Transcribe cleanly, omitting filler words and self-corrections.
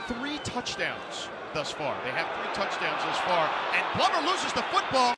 3 touchdowns thus far. They have 3 touchdowns thus far, and Plummer loses the football.